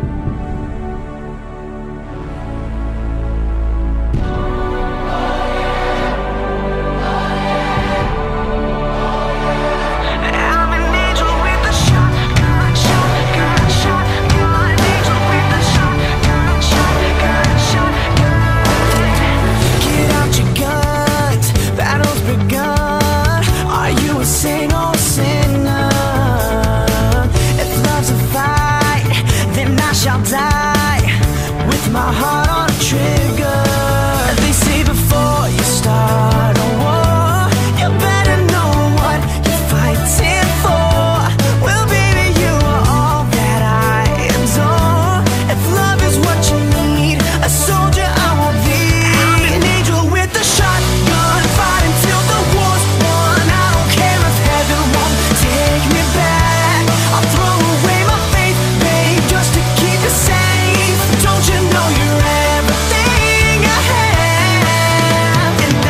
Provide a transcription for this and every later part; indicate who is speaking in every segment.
Speaker 1: Shall die with my heart on a trigger. They say before you start a war, you better know what you're fighting for. Well, baby, you are all that I adore. If love is what you need, a soldier I will be. I'm an angel with a shotgun, fighting till the war's won. I don't care if heaven won't take me back. I'll throw away my faith, babe, just to keep you safe. Don't you know you're everything I have? And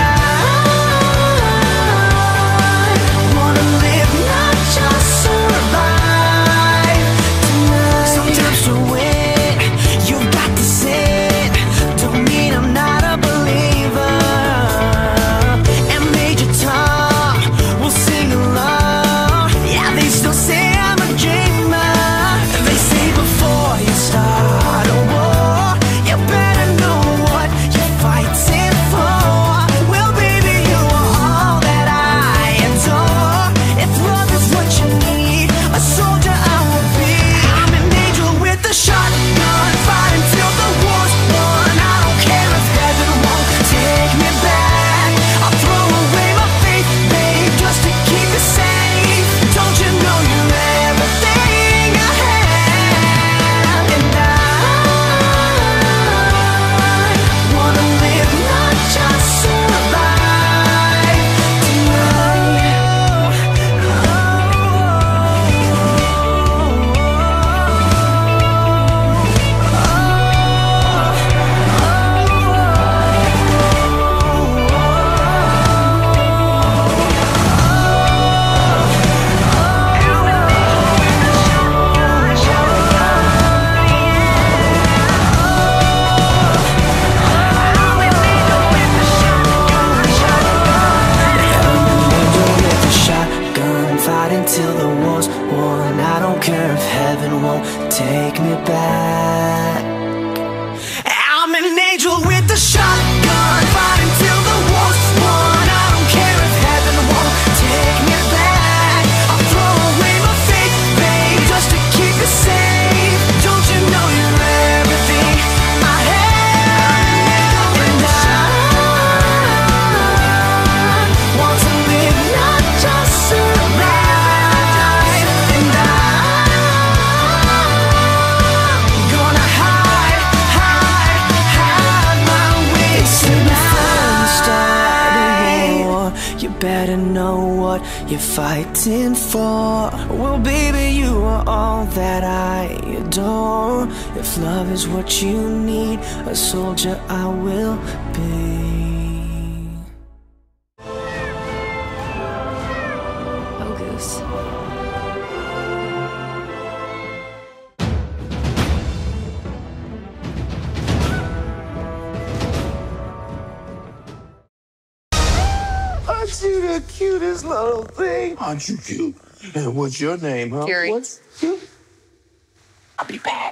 Speaker 1: I wanna live, not just survive tonight. Sometimes to win, you've got to sin. Don't mean I'm not a believer. And Major Tom will sing along. Yeah, they still say I'm a dreamer. They say before you start a war, you better know what you're fighting for. Well, baby, you are all that I adore. If love is what you need, a soldier I will be. I'm an angel with a shotgun, fighting till the war's won. I don't care if heaven won't take me back. I'll throw away my faith, babe, just to keep you safe. Don't you know you're everything I have? And I wanna live, not just survive tonight. Fighting till the war's won. I don't care if heaven won't take me back. I'm an angel with a shotgun, fighting till the war's won. I don't care if heaven won't take me back. I'll throw away my faith, babe, just to keep you safe. Don't you know you're everything I have? And I want to live, not just survive. And I'm gonna hide my way tonight. You better know what you're fighting for. Well, baby, you are all that I adore. If love is what you need, a soldier I will be.
Speaker 2: Oh, Goose.
Speaker 3: Aren't you the cutest little thing? Aren't you cute? And what's your name, huh?
Speaker 2: Fury.
Speaker 3: What's you? I'll be back.